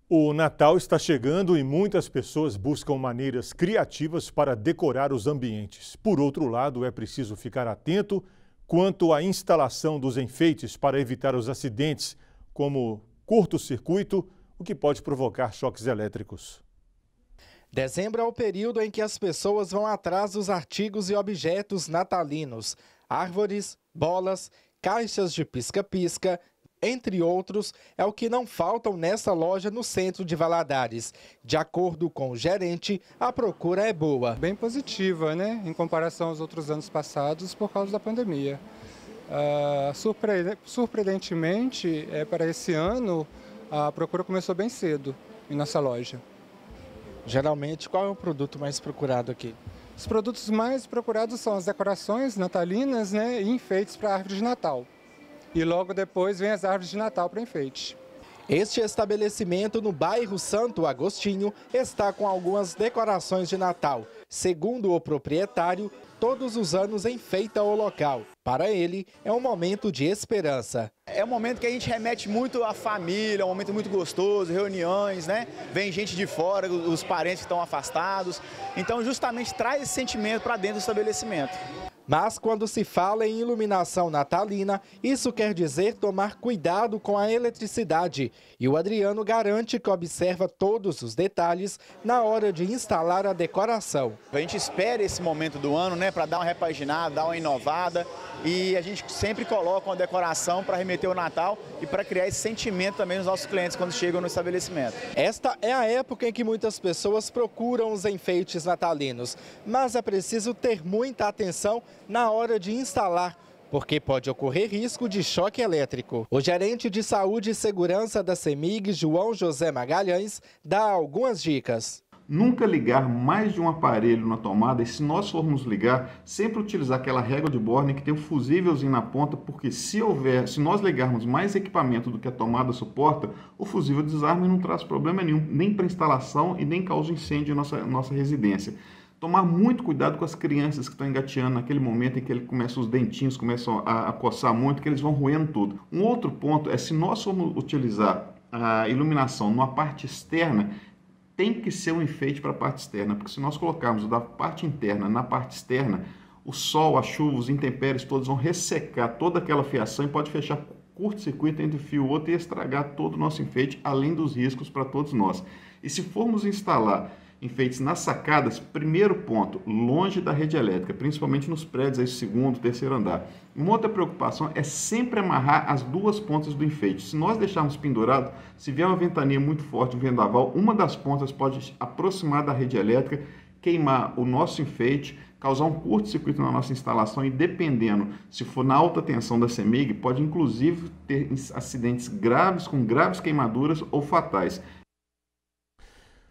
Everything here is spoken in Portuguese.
O Natal está chegando e muitas pessoas buscam maneiras criativas para decorar os ambientes. Por outro lado, é preciso ficar atento quanto à instalação dos enfeites para evitar os acidentes, como curto-circuito, o que pode provocar choques elétricos. Dezembro é o período em que as pessoas vão atrás dos artigos e objetos natalinos. Árvores, bolas, caixas de pisca-pisca, entre outros, é o que não faltam nessa loja no centro de Valadares. De acordo com o gerente, a procura é boa. Bem positiva, né, em comparação aos outros anos passados por causa da pandemia. Surpreendentemente, para esse ano, a procura começou bem cedo em nossa loja. Geralmente, qual é o produto mais procurado aqui? Os produtos mais procurados são as decorações natalinas, né, e enfeites para a árvore de Natal. E logo depois vem as árvores de Natal para enfeite. Este estabelecimento no bairro Santo Agostinho está com algumas decorações de Natal. Segundo o proprietário, todos os anos enfeita o local. Para ele, é um momento de esperança. É um momento que a gente remete muito à família, é um momento muito gostoso, reuniões, né? Vem gente de fora, os parentes que estão afastados. Então, justamente traz esse sentimento para dentro do estabelecimento. Mas quando se fala em iluminação natalina, isso quer dizer tomar cuidado com a eletricidade. E o Adriano garante que observa todos os detalhes na hora de instalar a decoração. A gente espera esse momento do ano, né, para dar uma repaginada, dar uma inovada. E a gente sempre coloca uma decoração para remeter ao Natal e para criar esse sentimento também nos nossos clientes quando chegam no estabelecimento. Esta é a época em que muitas pessoas procuram os enfeites natalinos. Mas é preciso ter muita atenção na hora de instalar, porque pode ocorrer risco de choque elétrico. O gerente de saúde e segurança da CEMIG, João José Magalhães, dá algumas dicas. Nunca ligar mais de um aparelho na tomada e, se nós formos ligar, sempre utilizar aquela régua de Borne que tem um fusívelzinho na ponta, porque se nós ligarmos mais equipamento do que a tomada suporta, o fusível desarma e não traz problema nenhum, nem para instalação e nem causa incêndio em nossa residência. Tomar muito cuidado com as crianças que estão engateando naquele momento em que os dentinhos começam a coçar muito, que eles vão roendo tudo. Um outro ponto é, se nós formos utilizar a iluminação numa parte externa, tem que ser um enfeite para a parte externa, porque se nós colocarmos da parte interna na parte externa, o sol, a chuva, os intempéries todos vão ressecar toda aquela fiação e pode fechar curto-circuito entre um fio e outro e estragar todo o nosso enfeite, além dos riscos para todos nós. E se formos instalar enfeites nas sacadas, primeiro ponto, longe da rede elétrica, principalmente nos prédios aí, segundo, terceiro andar. Uma outra preocupação é sempre amarrar as duas pontas do enfeite. Se nós deixarmos pendurado, se vier uma ventania muito forte, um vendaval, uma das pontas pode aproximar da rede elétrica, queimar o nosso enfeite, causar um curto-circuito na nossa instalação e, dependendo, se for na alta tensão da CEMIG, pode inclusive ter acidentes graves, com graves queimaduras ou fatais.